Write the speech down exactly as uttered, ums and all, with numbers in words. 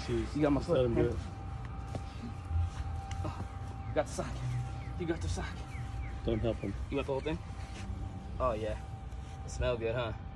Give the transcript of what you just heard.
shoes. You got my Just foot. let him do it. Oh, you got the sock. You got the sock. Don't help him. You want the whole thing? Oh yeah. It smell good, huh?